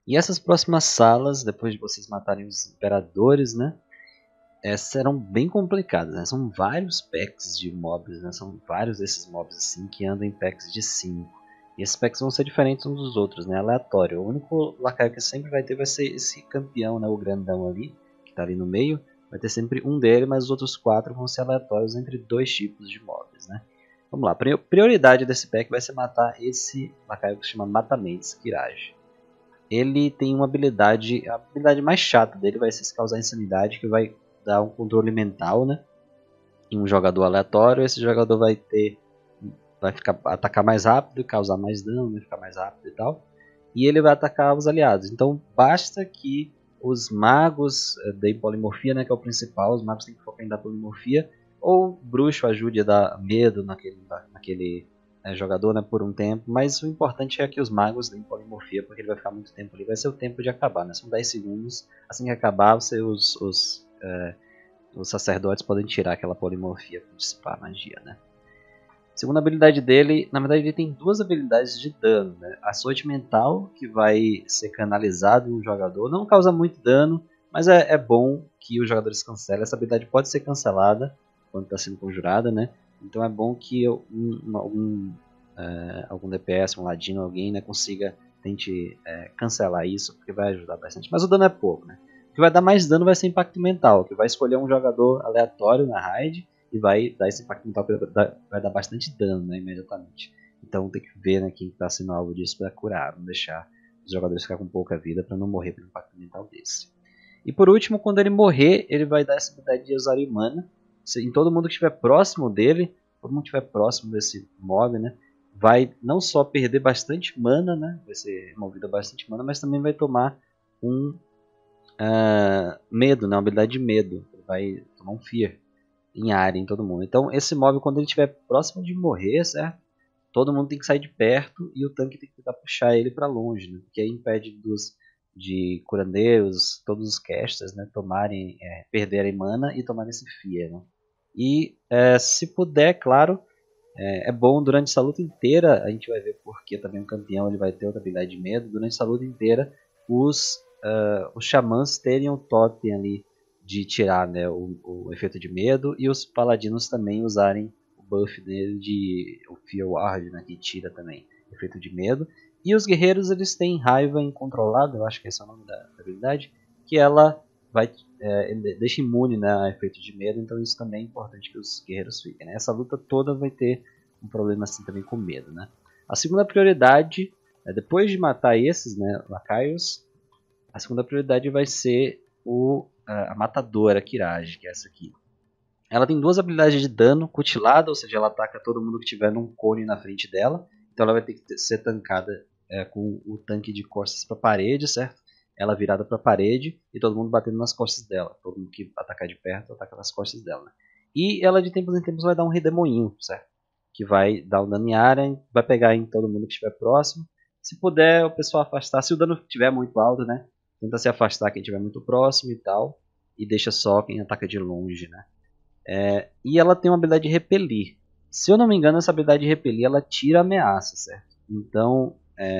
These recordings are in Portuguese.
E essas próximas salas, depois de vocês matarem os imperadores, né? Serão bem complicadas, né? São vários packs de mobs, né? São vários desses mobs assim que andam em packs de 5. E esses packs vão ser diferentes uns dos outros, né? Aleatório. O único lacaio que sempre vai ter vai ser esse campeão, né? O grandão ali, que tá ali no meio. Vai ter sempre um dele, mas os outros 4 vão ser aleatórios entre 2 tipos de mobs, né? Vamos lá, prioridade desse pack vai ser matar esse lacaio que se chama Matamentes Kirage. Ele tem uma habilidade, a habilidade mais chata dele vai ser se causar insanidade, que vai dar um controle mental, né? Em um jogador aleatório, esse jogador vai atacar mais rápido, causar mais dano, vai ficar mais rápido e tal. E ele vai atacar os aliados. Então basta que os magos deem polimorfia, né, que é o principal. Os magos têm que focar em dar polimorfia. Ou o bruxo ajude a dar medo naquele jogador, né, por um tempo. Mas o importante é que os magos deem polimorfia, porque ele vai ficar muito tempo ali. Vai ser o tempo de acabar, né? São 10 segundos. Assim que acabar, os sacerdotes podem tirar aquela polimorfia para dissipar a magia, né? Segunda habilidade dele, na verdade ele tem duas habilidades de dano, né? Açoite mental, que vai ser canalizado no jogador, não causa muito dano, mas é bom que os jogadores cancelem. Essa habilidade pode ser cancelada quando está sendo conjurada, né? Então é bom que algum DPS, um ladino, alguém, né, tente cancelar isso, porque vai ajudar bastante. Mas o dano é pouco, né? O que vai dar mais dano vai ser impacto mental, que vai escolher um jogador aleatório na raid e vai dar esse impacto mental, vai dar bastante dano, né, imediatamente. Então tem que ver, né, quem está sendo alvo disso para curar, não deixar os jogadores ficar com pouca vida para não morrer pelo impacto mental desse. E por último, quando ele morrer, ele vai dar essa habilidade de usar mana. Em todo mundo que estiver próximo dele, todo mundo que estiver próximo desse mob, né, vai não só perder bastante mana, né, vai ser removido bastante mana, mas também vai tomar um medo, né, uma habilidade de medo. Ele vai tomar um fear em área em todo mundo. Então esse mob, quando ele estiver próximo de morrer, certo? Todo mundo tem que sair de perto e o tanque tem que tentar puxar ele para longe, né? Porque aí impede de curandeiros, todos os casters, né, perderem mana e tomarem esse fear, né? E se puder, claro, é bom durante essa luta inteira, a gente vai ver porque também o campeão ele vai ter outra habilidade de medo, durante essa luta inteira os xamãs terem o totem ali de tirar, né, o efeito de medo, e os paladinos também usarem o buff dele de o Fear Ward, né, que tira também o efeito de medo. E os guerreiros eles têm raiva incontrolada, eu acho que esse é o nome da habilidade, que ela deixa imune, né, a efeito de medo, então isso também é importante que os guerreiros fiquem, né? Essa luta toda vai ter um problema assim também com medo, né? A segunda prioridade, depois de matar esses, né, lacaios, a segunda prioridade vai ser a matadora Kirage, que é essa aqui. Ela tem duas habilidades de dano, cutilada, ou seja, ela ataca todo mundo que tiver num cone na frente dela, então ela vai ter que ser tancada com o tanque de costas para a parede, certo? Ela virada para a parede e todo mundo batendo nas costas dela. Todo mundo que atacar de perto ataca nas costas dela. Né? E ela de tempos em tempos vai dar um redemoinho, certo? Que vai dar um dano em área, vai pegar em todo mundo que estiver próximo. Se puder, o pessoal afastar. Se o dano estiver muito alto, né? Tenta se afastar quem estiver muito próximo e tal. E deixa só quem ataca de longe, né? E ela tem uma habilidade de repelir. Se eu não me engano, essa habilidade de repelir ela tira a ameaça, certo? Então,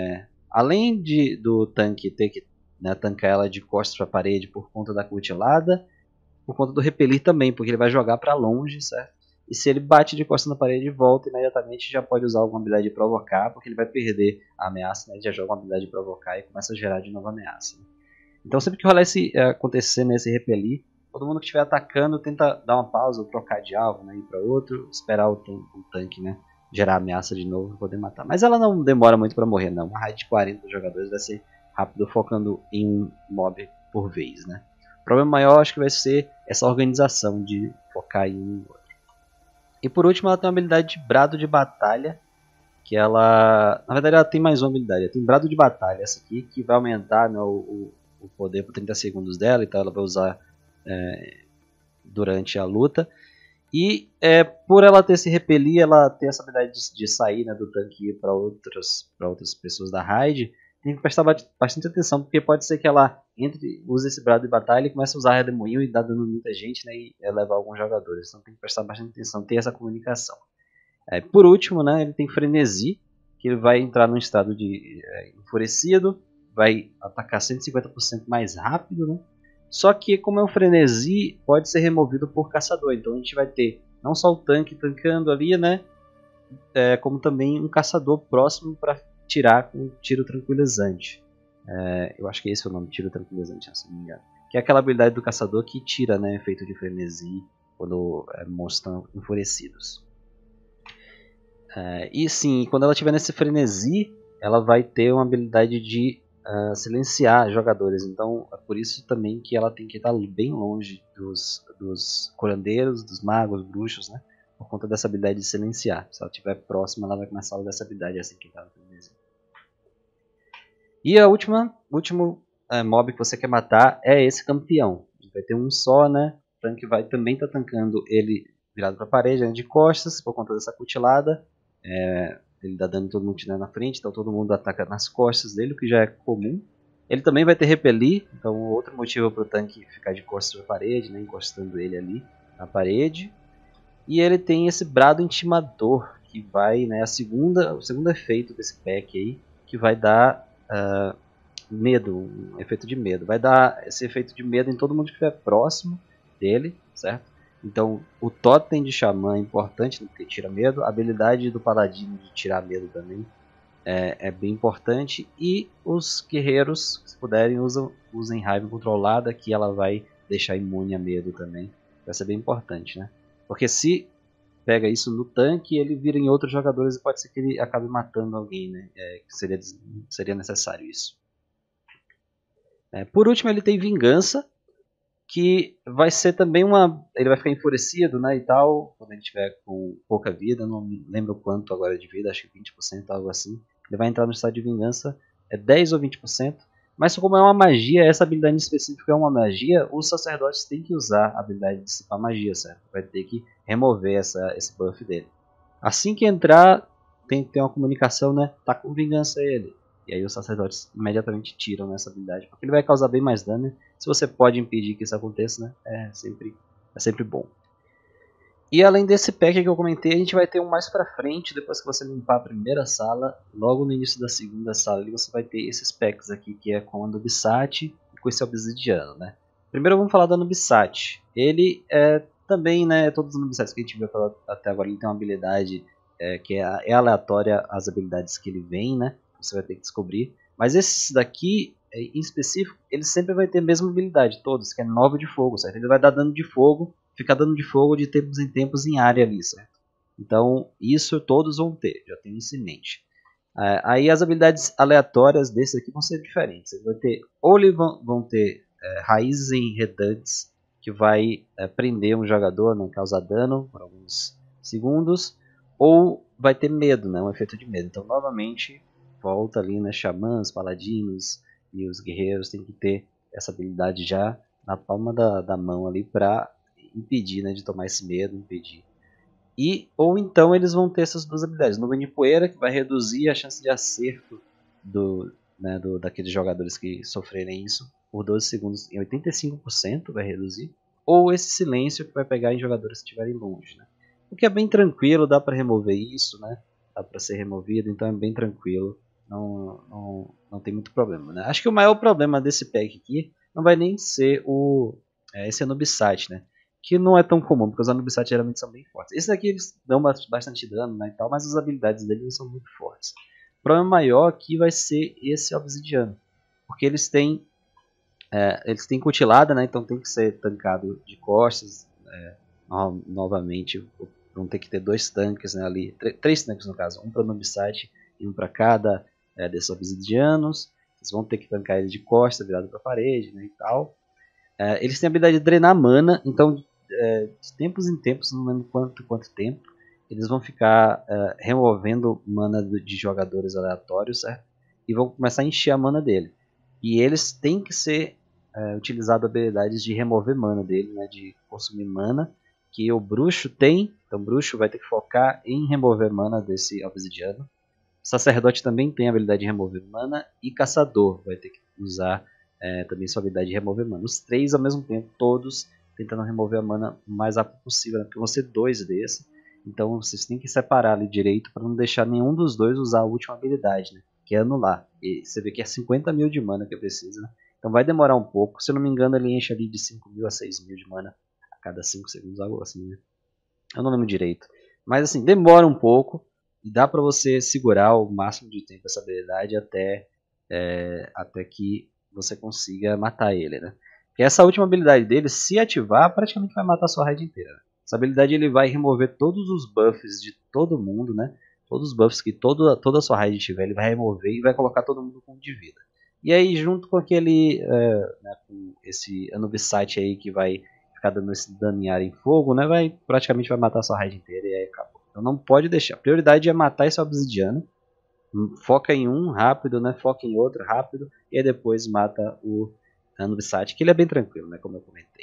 além do tanque ter que, né, tancar ela de costas para a parede por conta da cutilada, por conta do repelir também, porque ele vai jogar para longe, certo? E se ele bate de costas na parede e volta imediatamente, já pode usar alguma habilidade de provocar, porque ele vai perder a ameaça, né? Ele já joga uma habilidade de provocar e começa a gerar de novo a ameaça. Né? Então sempre que rolar acontecer nesse repelir, todo mundo que estiver atacando tenta dar uma pausa, ou trocar de alvo, né, ir para outro, esperar o tanque, né, gerar ameaça de novo para poder matar. Mas ela não demora muito para morrer não. Uma raid de 40 jogadores vai ser rápido, focando em um mob por vez, né. O problema maior acho que vai ser essa organização de focar em um outro. E por último ela tem uma habilidade de brado de batalha, que ela, na verdade ela tem mais uma habilidade, ela tem brado de batalha essa aqui, que vai aumentar, né, o poder por 30 segundos dela, então ela vai usar durante a luta. E por ela ter se repelir, ela tem essa habilidade de sair, né, do tanque para outras pessoas da raid. Tem que prestar bastante atenção, porque pode ser que ela use esse brado de batalha e comece a usar redemoinho e dá dano muita gente, né, e levar alguns jogadores. Então tem que prestar bastante atenção, ter essa comunicação. Por último, né, ele tem frenesi, que ele vai entrar num estado de enfurecido, vai atacar 150% mais rápido, né? Só que como é um frenesi, pode ser removido por caçador. Então a gente vai ter não só o tanque tancando ali, né? Como também um caçador próximo para tirar com um tiro tranquilizante. Eu acho que esse é o nome, tiro tranquilizante, se não me engano. Que é aquela habilidade do caçador que tira, né, efeito de frenesi quando monstros estão enfurecidos. E sim, quando ela estiver nesse frenesi, ela vai ter uma habilidade de silenciar jogadores. Então é por isso também que ela tem que estar bem longe dos curandeiros, dos magos, bruxos, né? Por conta dessa habilidade de silenciar. Se ela estiver próxima, ela vai começar a usar essa habilidade assim que está no frenesi. E a último mob que você quer matar é esse campeão. Vai ter um só, né? O tanque vai também estar tancando ele virado para a parede, né, de costas, por conta dessa cutilada. Ele dá dano em todo mundo na frente, então todo mundo ataca nas costas dele, o que já é comum. Ele também vai ter repelir, então outro motivo para o tanque ficar de costas para a parede, né, encostando ele ali na parede. E ele tem esse brado intimador, que vai, né, o segundo efeito desse pack aí, que vai dar medo, um efeito de medo. Vai dar esse efeito de medo em todo mundo que estiver próximo dele, certo? Então o totem de xamã é importante, porque tira medo. A habilidade do paladino de tirar medo também é bem importante. E os guerreiros, se puderem, usem raiva controlada, que ela vai deixar imune a medo também. Vai ser bem importante, né? Porque se pega isso no tanque, ele vira em outros jogadores e pode ser que ele acabe matando alguém, né? Que seria necessário isso. Por último, ele tem vingança, que vai ser também ele vai ficar enfurecido, né, e tal, quando ele tiver com pouca vida, não me lembro quanto agora de vida, acho que 20%, algo assim. Ele vai entrar no estado de vingança, 10 ou 20%, mas como é uma magia, essa habilidade específica é uma magia, os sacerdotes têm que usar a habilidade de dissipar magia, certo? Vai ter que remover esse buff dele. Assim que entrar, tem que ter uma comunicação, né, tá com vingança ele. E aí os sacerdotes imediatamente tiram nessa habilidade, porque ele vai causar bem mais dano. Se você pode impedir que isso aconteça, né, é sempre bom. E além desse pack que eu comentei, a gente vai ter um mais pra frente, depois que você limpar a primeira sala, logo no início da segunda sala, você vai ter esses packs aqui, que é com a Nubisat e com esse obsidiano, né. Primeiro vamos falar da Nubisat. Ele também, né, todos os Nubisats que a gente viu até agora, ele tem uma habilidade que é aleatória às habilidades que ele vem, né. Você vai ter que descobrir. Mas esses daqui, em específico, ele sempre vai ter a mesma habilidade, todos, que é 9 de fogo, certo? Ele vai dar dano de fogo, ficar dando de fogo de tempos em tempos em área ali, certo? Então, isso todos vão ter, já tenho isso em mente. Aí as habilidades aleatórias desse aqui vão ser diferentes. Ele vai ter, ou eles vão ter raízes enredantes, que vai prender um jogador, né, causar dano por alguns segundos, ou vai ter medo, né, um efeito de medo. Então, novamente, volta ali, né, xamãs, paladinos e os guerreiros têm que ter essa habilidade já na palma da mão ali para impedir, né, de tomar esse medo, impedir. Ou então eles vão ter essas duas habilidades, nuvem de poeira, que vai reduzir a chance de acerto daqueles jogadores que sofrerem isso por 12 segundos em 85%, vai reduzir, ou esse silêncio que vai pegar em jogadores que estiverem longe, né? O que é bem tranquilo, dá para remover isso, né? Dá para ser removido, então é bem tranquilo. Não tem muito problema, né? Acho que o maior problema desse pack aqui não vai nem ser esse Anubisat, né? Que não é tão comum, porque os Anubisat geralmente são bem fortes. Esse daqui eles dão bastante dano, né, e tal, mas as habilidades deles não são muito fortes. O problema maior aqui vai ser esse Obsidiano, porque eles têm cutilada, né, então tem que ser tancado de costas. Novamente vão ter que ter dois tanques, né, ali, três tanques no caso, um para o Anubisat e um para cada desses obsidianos. Eles vão ter que tancar ele de costas, virado para a parede, né, e tal. Eles têm a habilidade de drenar mana, então de tempos em tempos, não lembro quanto tempo, eles vão ficar removendo mana de jogadores aleatórios, certo? E vão começar a encher a mana dele. E eles têm que ser utilizadas habilidades de remover mana dele, né, de consumir mana, que o bruxo tem. Então o bruxo vai ter que focar em remover mana desse obsidiano. O sacerdote também tem a habilidade de remover mana, e caçador vai ter que usar também sua habilidade de remover mana. Os três ao mesmo tempo, todos tentando remover a mana o mais rápido possível, né? Porque vão ser dois desses. Então vocês têm que separar ali direito para não deixar nenhum dos dois usar a última habilidade, né? que é anular. E você vê que é 50 mil de mana que precisa, né? Então vai demorar um pouco. Se eu não me engano, ele enche ali de 5 mil a 6 mil de mana a cada 5 segundos, algo assim, né? Eu não lembro direito. Mas assim, demora um pouco e dá pra você segurar o máximo de tempo essa habilidade até que você consiga matar ele, né? Porque essa última habilidade dele, se ativar, praticamente vai matar a sua raid inteira. Essa habilidade ele vai remover todos os buffs de todo mundo, né? Todos os buffs que toda a sua raid tiver, ele vai remover e vai colocar todo mundo com de vida. E aí, junto com aquele, né, com esse Anubisite aí que vai ficar dando esse dano em área em fogo, né? Praticamente vai matar a sua raid inteira e aí acabou. Então não pode deixar. A prioridade é matar esse obsidiano. Foca em um rápido, né? Foca em outro rápido e aí depois mata o Anubisite, que ele é bem tranquilo, né? Como eu comentei.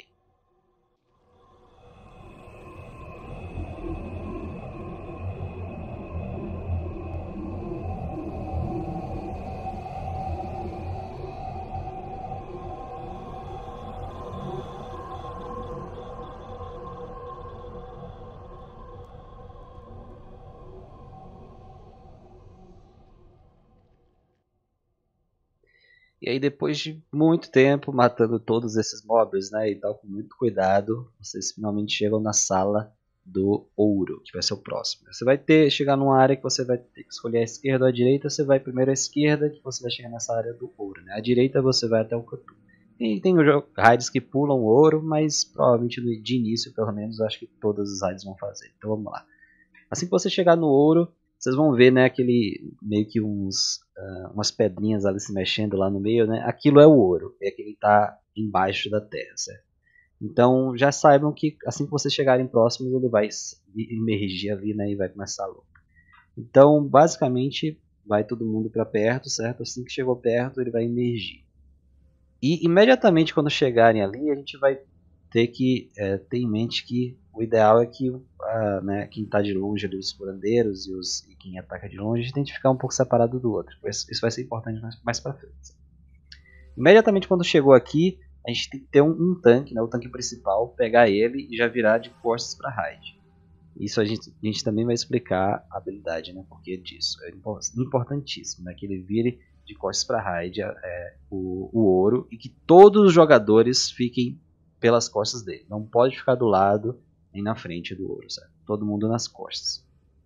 E aí depois de muito tempo matando todos esses mobs, né, e tal, com muito cuidado, vocês finalmente chegam na sala do ouro, que vai ser o próximo. Você vai chegar numa área que você vai ter que escolher a esquerda ou a direita, você vai primeiro à esquerda, que você vai chegar nessa área do ouro, né? À direita você vai até o Cthulhu. E tem raids que pulam o ouro, mas provavelmente de início, pelo menos, eu acho que todas as raids vão fazer. Então vamos lá. Assim que você chegar no ouro, vocês vão ver, né, aquele meio que umas pedrinhas ali se mexendo lá no meio, né? Aquilo é o ouro, é aquele que está embaixo da terra, certo? Então já saibam que assim que vocês chegarem próximos, ele vai emergir ali, né, e vai começar a luta. Então, basicamente, vai todo mundo para perto, certo? Assim que chegou perto, ele vai emergir. E imediatamente quando chegarem ali, a gente vai ter que ter em mente que o ideal é que né, quem está de longe ali, os curandeiros e quem ataca de longe, a gente tem que ficar um pouco separado do outro. Isso vai ser importante mais para frente. Imediatamente quando chegou aqui, a gente tem que ter um tanque, né, o tanque principal, pegar ele e já virar de costas para raid. Isso a gente também vai explicar a habilidade, né, porque disso. É importantíssimo, né, que ele vire de costas para raid o ouro e que todos os jogadores fiquem pelas costas dele. Não pode ficar do lado nem na frente do ouro, certo? Todo mundo nas costas.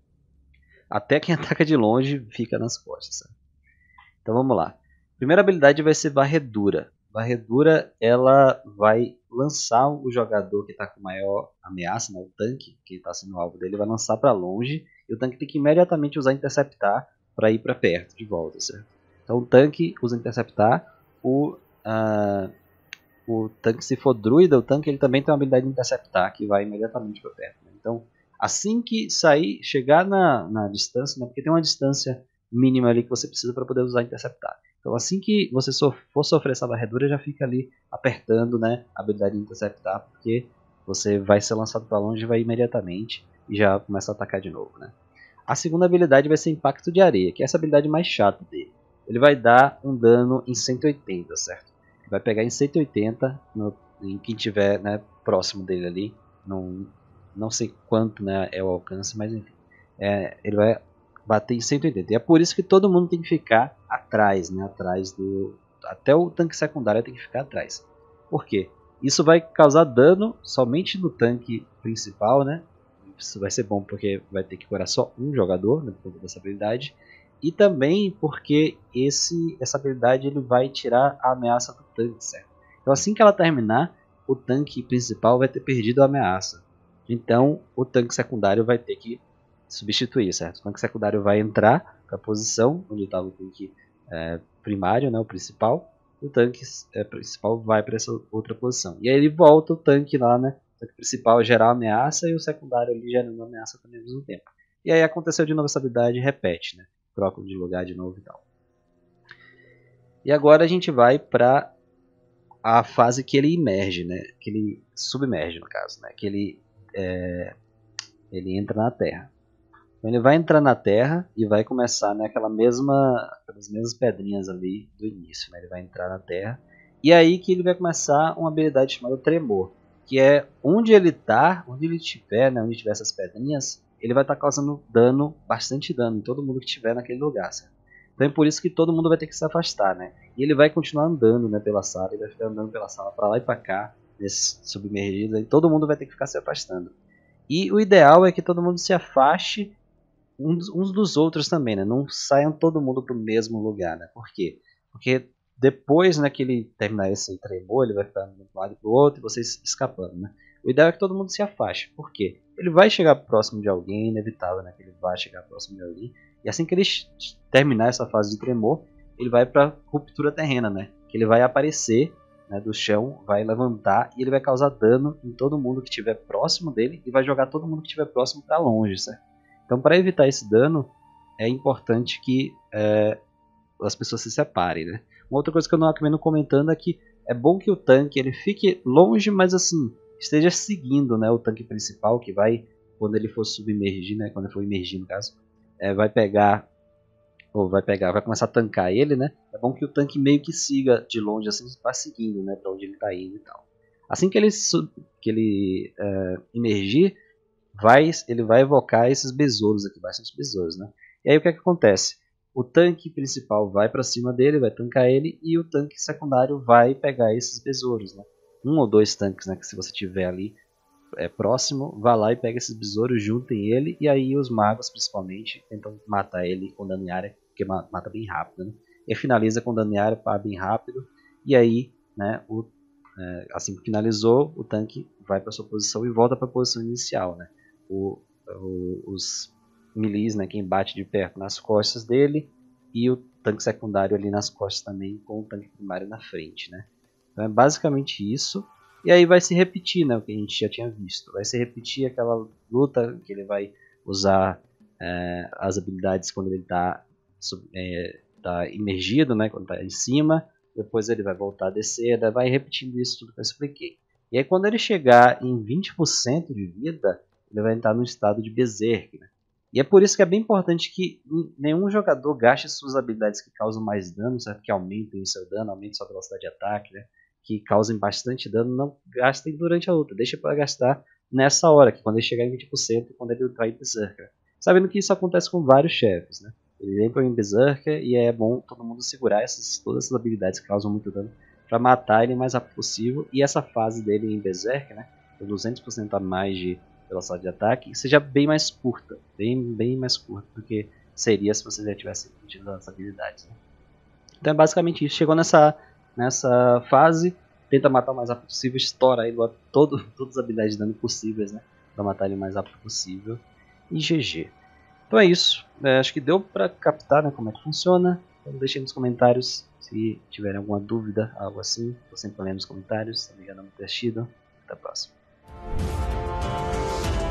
Até quem ataca de longe fica nas costas, certo? Então vamos lá. Primeira habilidade vai ser varredura. Varredura ela vai lançar o jogador que está com maior ameaça, né, o tanque que está sendo o alvo dele, vai lançar para longe e o tanque tem que imediatamente usar interceptar para ir para perto de volta, certo? Então o tanque usa interceptar, o tanque, se for druida, o tanque ele também tem uma habilidade de interceptar que vai imediatamente para perto. Né? Então assim que sair, chegar na distância, né, porque tem uma distância mínima ali que você precisa para poder usar interceptar. Então assim que você for sofrer essa varredura, já fica ali apertando, né, a habilidade de interceptar, porque você vai ser lançado para longe e vai imediatamente e já começa a atacar de novo. Né? A segunda habilidade vai ser impacto de areia, que é essa habilidade mais chata dele. Ele vai dar um dano em 180, certo? Ele vai pegar em 180 em quem tiver, né, próximo dele ali. Não sei quanto, né, é o alcance, mas enfim. Ele vai bater em 180. E é por isso que todo mundo tem que ficar atrás, né? Atrás do. Até o tanque secundário tem que ficar atrás. Por quê? Isso vai causar dano somente no tanque principal, né? Isso vai ser bom porque vai ter que curar só um jogador, né, por dessa habilidade. E também porque essa habilidade ele vai tirar a ameaça do tanque, certo? Então assim que ela terminar, o tanque principal vai ter perdido a ameaça. Então o tanque secundário vai ter que substituir, certo? O tanque secundário vai entrar para a posição onde estava o tanque primário, né, o principal, e o tanque principal vai para essa outra posição. E aí ele volta o tanque lá, né? O tanque principal gerar ameaça e o secundário ali gerando ameaça também ao mesmo tempo. E aí aconteceu de novo essa habilidade e repete, né? Troca de lugar de novo e tal. E agora a gente vai para a fase que ele emerge, né? Que ele submerge no caso, né? Que ele entra na Terra. Então ele vai entrar na Terra e vai começar, né, aquelas mesmas pedrinhas ali do início. Né? Ele vai entrar na Terra. E aí que ele vai começar uma habilidade chamada Tremor. Que é onde ele tá, onde ele estiver, né, onde tiver essas pedrinhas, ele vai estar causando dano, bastante dano em todo mundo que estiver naquele lugar. Certo? Então é por isso que todo mundo vai ter que se afastar, né? E ele vai continuar andando, né, pela sala, ele vai ficar andando pela sala para lá e para cá, nesse submergido, e todo mundo vai ter que ficar se afastando. E o ideal é que todo mundo se afaste uns dos outros também, né? Não saiam todo mundo para o mesmo lugar, né? Por quê? Porque depois, né, que ele terminar esse tremor, ele vai ficar de um lado para o outro e vocês escapando, né? O ideal é que todo mundo se afaste. Por quê? Ele vai chegar próximo de alguém, inevitável, né? Que ele vai chegar próximo de alguém. E assim que ele terminar essa fase de tremor, ele vai para ruptura terrena, né? Que ele vai aparecer, né, do chão, vai levantar e ele vai causar dano em todo mundo que estiver próximo dele e vai jogar todo mundo que estiver próximo para longe, certo? Então, para evitar esse dano, é importante que as pessoas se separem, né? Uma outra coisa que eu não acabei não comentando é que é bom que o tanque ele fique longe, mas assim, esteja seguindo, né, o tanque principal, que vai, quando ele for submergir, né, quando ele for imergir no caso, vai começar a tancar ele, né? É bom que o tanque meio que siga de longe, assim, vá seguindo, né, para onde ele está indo e tal. Assim que ele imergir, ele vai evocar esses besouros aqui, bastante besouros, né? E aí o que é que acontece? O tanque principal vai para cima dele, vai tancar ele, e o tanque secundário vai pegar esses besouros, né? Um ou dois tanques, né, que se você tiver ali próximo, vá lá e pega esses besouros, juntem ele, e aí os magos principalmente tentam matar ele com dano em área, porque mata bem rápido, né? E finaliza com dano em área, pá, bem rápido, e aí, né, assim que finalizou, o tanque vai para sua posição e volta para a posição inicial, né? Os milis, né, quem bate de perto nas costas dele, e o tanque secundário ali nas costas também, com o tanque primário na frente, né? Então é basicamente isso. E aí vai se repetir, né, o que a gente já tinha visto. Vai se repetir aquela luta que ele vai usar as habilidades quando ele está tá imergido, né, quando está em cima. Depois ele vai voltar a descer, vai repetindo isso tudo que eu expliquei. E aí quando ele chegar em 20% de vida, ele vai entrar no estado de Berserk, né? E é por isso que é bem importante que nenhum jogador gaste suas habilidades que causam mais dano, certo? Que aumentem o seu dano, aumentem sua velocidade de ataque, né? Que causem bastante dano, não gastem durante a luta. Deixa para gastar nessa hora, que quando ele chegar em 20%, quando ele entrar em Berserker. Sabendo que isso acontece com vários chefes, né? Eles entram em Berserker e é bom todo mundo segurar todas essas habilidades que causam muito dano para matar ele o mais rápido possível. E essa fase dele em Berserker, né? Com 200% a mais de velocidade de ataque, seja bem mais curta, bem mais curta do que seria se você já tivesse utilizado as habilidades, né? Então é basicamente isso. Chegou nessa fase, tenta matar o mais rápido possível, estoura aí todas as habilidades de dano possíveis, né, para matar ele o mais rápido possível, e GG. Então é isso. Acho que deu para captar, né, como é que funciona. Então deixem nos comentários se tiverem alguma dúvida, algo assim. Estou sempre lendo nos comentários. Obrigado por ter assistido. Até a próxima.